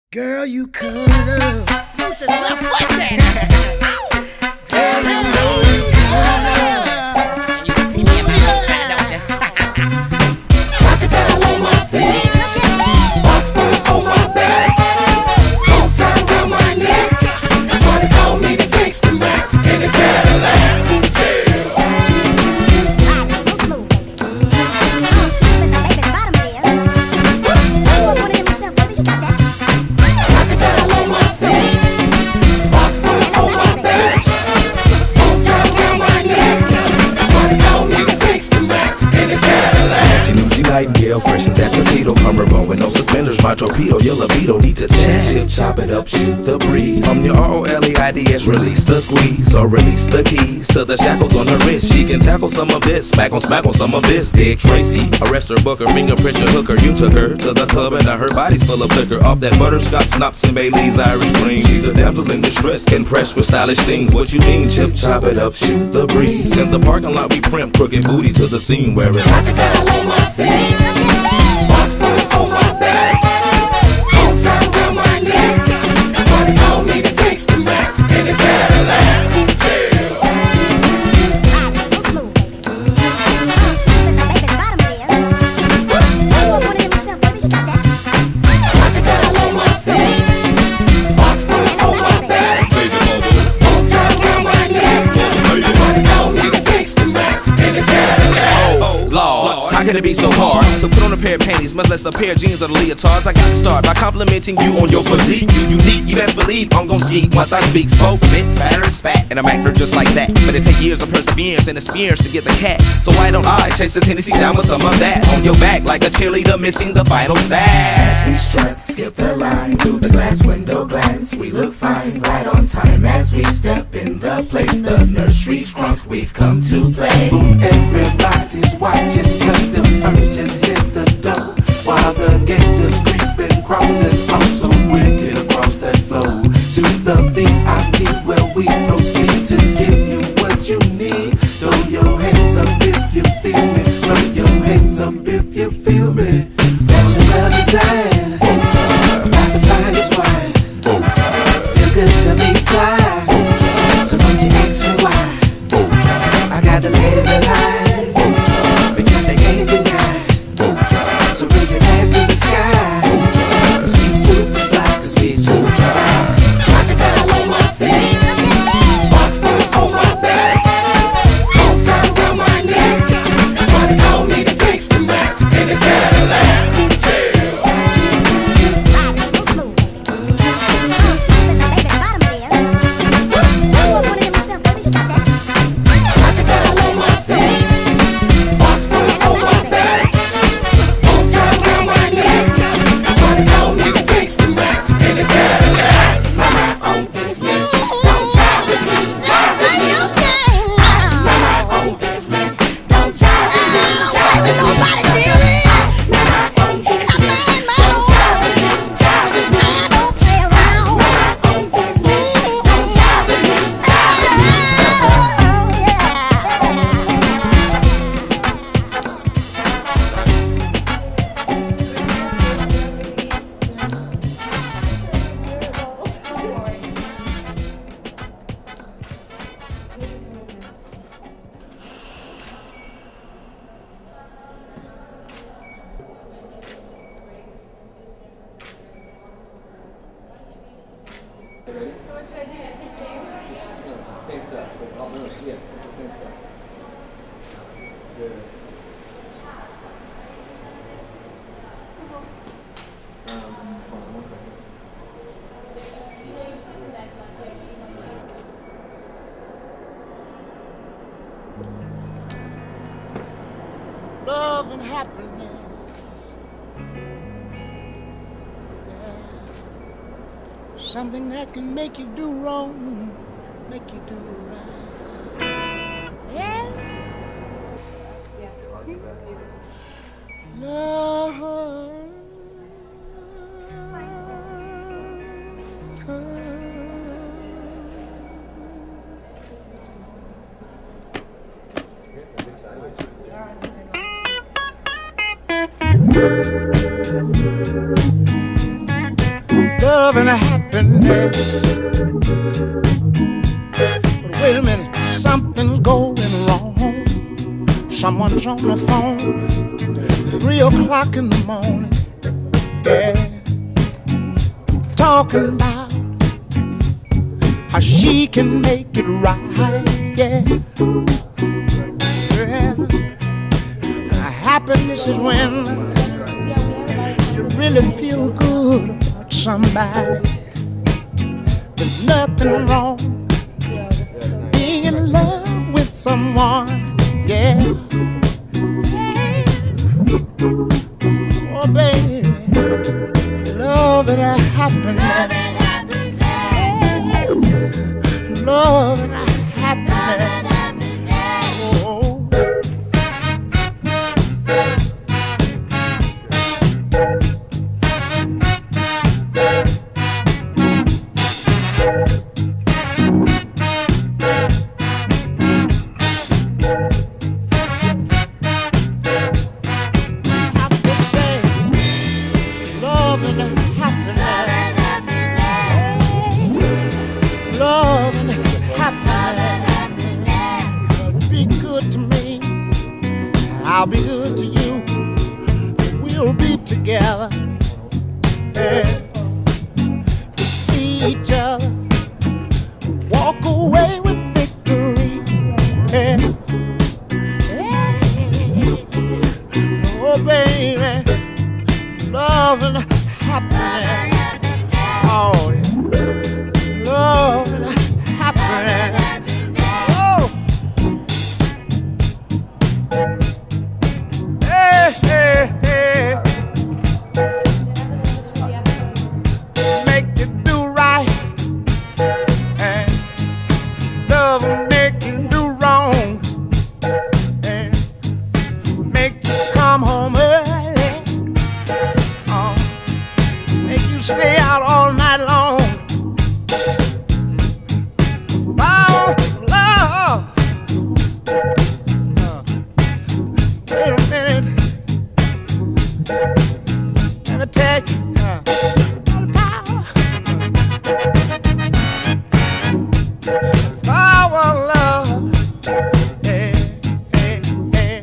Girl, you cut up. Loose his left foot then. Girl, you know you cut up. And you see me in my little time, don't you? Crocodile on my feet, fox fur on my back, cold tie around my neck. Somebody call me the gangster Mac in the Cadillac. Nightingale, fresh as that torpedo, cummerbone with no suspenders, my torpedo, your libido need to change. Chop it up, shoot the breeze. From your ROLEIDS, release the squeeze or release the keys to the shackles on her wrist. She can tackle some of this, smack on some of this. Dick Tracy, arrest her, book her, fingerprint your hooker. You took her to the club and now her body's full of liquor. Off that butterscotch, Snops and Bailey's Irish cream. She's a damsel in distress, impressed with stylish things. What you mean, Chip? Chop it up, shoot the breeze. In the parking lot we primp, crooked booty to the scene where it's crocodile on my feet, fox fur on my back, cold tie around my neck. Somebody call me the gangster Mac in the Cadillac. How can it be so hard to put on a pair of panties, much less a pair of jeans or the leotards? I got to start by complimenting you on your physique. You unique, you best believe I'm gon' ski once I speak. Spoke, spit, spatter, spat, and I'm actor just like that. But it take years of perseverance and experience to get the cat. So why don't I chase this Hennessy down with some of that on your back like a cheerleader missing the final stat? As we strut, skip the line through the glass window glance, we look fine, right on time as we step in the place. The nursery's crunk, we've come to play. Everybody's watching 'cause the first just hit the door, while the gators creeping, crawling, also wicked across that floor to the VIP where we proceed to give you what you need. Throw your hands up if you feel me. Throw your hands up if you feel me. Fashion well designed, about the finest wine. Feel good to be fly, so don't you ask me why. I got the ladies alive, because they can't deny. So raise your hands to the sky, 'cause we super fly, 'cause we super fly. Crocodile on my feet, fox fur on my back, cold tie around my neck. Somebody call me the gangster Mac in the Cadillac. So what should I do? Same stuff. Oh, no, yes, it's the same stuff. Good. Hold on 1 second. Love and happiness. Something that can make you do wrong, make you do right. Yeah. Love. love and happiness. But wait a minute, something's going wrong. Someone's on the phone, 3 o'clock in the morning, yeah, talking about how she can make it right, yeah. Happiness is when you really feel good about somebody. There's nothing wrong being in love with someone, yeah. Oh baby, love and happiness, love and happiness. I'll be good to you. We'll be together, yeah. To see each other, walk away with victory, yeah. Yeah. Oh baby, love and happiness. Oh yeah, love and happiness. Stay out all night long. Oh, love. Wait a minute. Let me tell you. Power, love. Hey, hey, hey.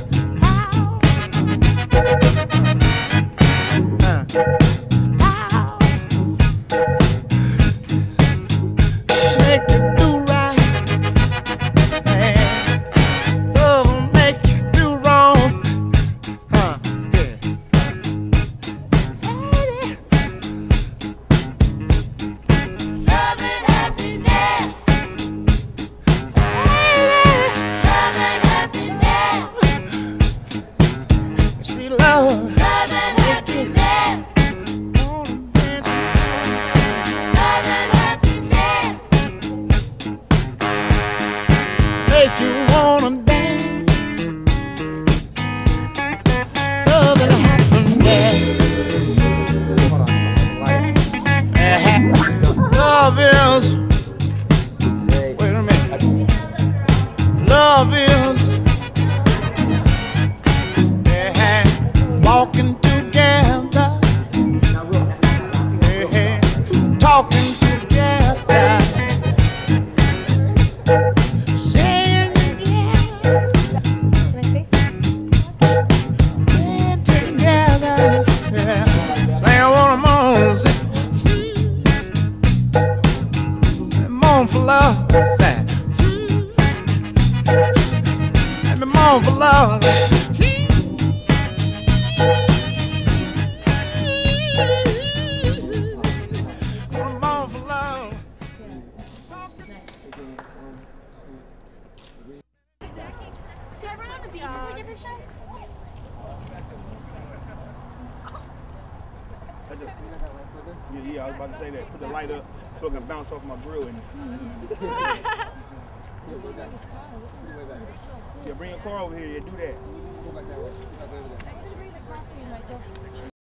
Make you do right, and love will make you do wrong, yeah. Love and happiness. Love and happiness. See, love and happiness. Make you wanna dance, love and happiness. Love is, wait a minute, love is, yeah, walking together, yeah, talking together. For love, let me moan for love. Moan for love. See everyone on the beach to take a picture? Yeah, I was about to say that. Put the light up so it can bounce off my grill. Yeah, bring a car over here. Yeah, do that.